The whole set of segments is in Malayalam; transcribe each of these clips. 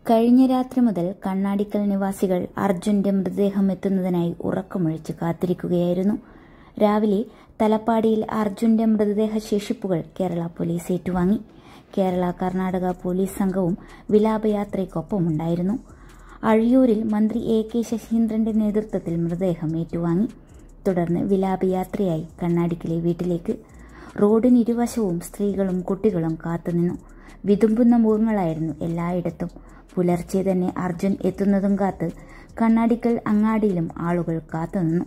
കഴിഞ്ഞ രാത്രി മുതൽ കണ്ണാടിക്കൽ നിവാസികൾ അർജുന്റെ മൃതദേഹം എത്തുന്നതിനായി ഉറക്കമൊഴിച്ച് കാത്തിരിക്കുകയായിരുന്നു. രാവിലെ തലപ്പാടിയിൽ അർജുന്റെ മൃതദേഹ ശേഷിപ്പുകൾ കേരള പോലീസ് ഏറ്റുവാങ്ങി. കേരള കർണാടക പോലീസ് സംഘവും വിലാപയാത്രയ്ക്കൊപ്പമുണ്ടായിരുന്നു. അഴിയൂരിൽ മന്ത്രി A.K. ശശീന്ദ്രന്റെ നേതൃത്വത്തിൽ മൃതദേഹം ഏറ്റുവാങ്ങി. തുടർന്ന് വിലാപയാത്രയായി കണ്ണാടിക്കലെ വീട്ടിലേക്ക്. റോഡിനിരുവശവും സ്ത്രീകളും കുട്ടികളും കാത്തുനിന്നു. വിതുമ്പുന്ന മുഖങ്ങളായിരുന്നു എല്ലായിടത്തും. പുലർച്ചെ തന്നെ അർജുൻ എത്തുന്നതും കാത്ത് കണ്ണാടിക്കൽ അങ്ങാടിയിലും ആളുകൾ കാത്തുനിന്നു.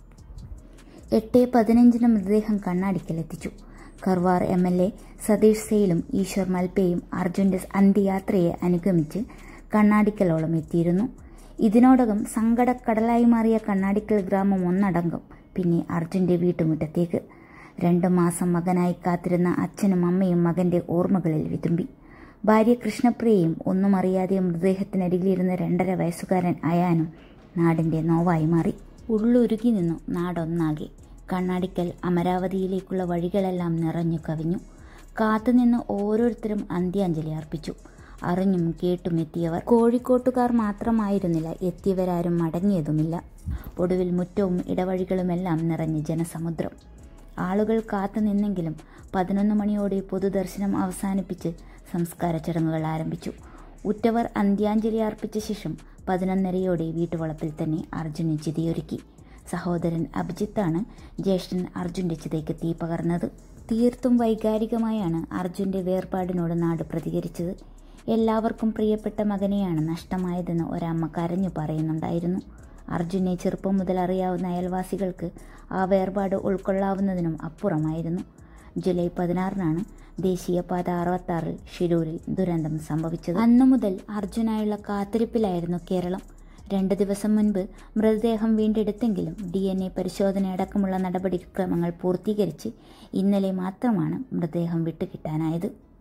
8:15 മൃതദേഹം കണ്ണാടിക്കൽ എത്തിച്ചു. കർവാർ MLA സതീഷ് സെയിലും ഈശ്വർ മൽപയും അർജുന്റെ അന്ത്യയാത്രയെ അനുഗമിച്ച് കണ്ണാടിക്കലോളം എത്തിയിരുന്നു. ഇതിനോടകം സങ്കടക്കടലായി മാറിയ കണ്ണാടിക്കൽ ഗ്രാമം ഒന്നടങ്കം പിന്നെ അർജുന്റെ വീട്ടുമുറ്റത്തേക്ക്. 2 മാസം മകനായി കാത്തിരുന്ന അച്ഛനും അമ്മയും മകന്റെ ഓർമ്മകളിൽ വിതുമ്പി. ഭാര്യ കൃഷ്ണപ്രിയയും ഒന്നും അറിയാതെ മൃതദേഹത്തിനരികിലിരുന്ന 2.5 വയസ്സുകാരൻ അയാനും നാടിന്റെ നോവായി മാറി. ഉള്ളുരുകി നിന്നു നാടൊന്നാകെ. കണ്ണാടിക്കൽ അമരാവതിയിലേക്കുള്ള വഴികളെല്ലാം നിറഞ്ഞു കവിഞ്ഞു. കാത്തുനിന്ന് ഓരോരുത്തരും അന്ത്യാഞ്ജലി അർപ്പിച്ചു. അറിഞ്ഞും കേട്ടും എത്തിയവർ കോഴിക്കോട്ടുകാർ മാത്രമായിരുന്നില്ല. എത്തിയവരാരും മടങ്ങിയതുമില്ല. ഒടുവിൽ മുറ്റവും ഇടവഴികളുമെല്ലാം നിറഞ്ഞ് ജനസമുദ്രം. ആളുകൾ കാത്തുനിന്നെങ്കിലും 11 മണിയോടെ പൊതുദർശനം അവസാനിപ്പിച്ച് സംസ്കാര ചടങ്ങുകൾ ആരംഭിച്ചു. ഉറ്റവർ അന്ത്യാഞ്ജലി അർപ്പിച്ച ശേഷം 11:30 വീട്ടുവളപ്പിൽ തന്നെ അർജുന് ചിതയൊരുക്കി. സഹോദരൻ അഭിജിത്താണ് ജ്യേഷ്ഠൻ അർജുന്റെ ചിതയ്ക്ക് തീ പകർന്നത്. തീർത്തും വൈകാരികമായാണ് അർജുന്റെ വേർപാടിനോട് നാട് പ്രതികരിച്ചത്. എല്ലാവർക്കും പ്രിയപ്പെട്ട മകനെയാണ് നഷ്ടമായതെന്ന് ഒരമ്മ കരഞ്ഞു പറയുന്നുണ്ടായിരുന്നു. അർജുനെ ചെറുപ്പം മുതൽ അറിയാവുന്ന അയൽവാസികൾക്ക് ആ വേർപാട് ഉൾക്കൊള്ളാവുന്നതിനും അപ്പുറമായിരുന്നു. ജൂലൈ 16-നാണ് ദേശീയപാത 66 ഷിരൂരിൽ ദുരന്തം സംഭവിച്ചത്. അന്നു മുതൽ അർജുനായുള്ള കാത്തിരിപ്പിലായിരുന്നു കേരളം. 2 ദിവസം മുൻപ് മൃതദേഹം വീണ്ടെടുത്തെങ്കിലും DNA പരിശോധനയടക്കമുള്ള നടപടിക്രമങ്ങൾ പൂർത്തീകരിച്ച് ഇന്നലെ മാത്രമാണ് മൃതദേഹം വിട്ടുകിട്ടാനായത്.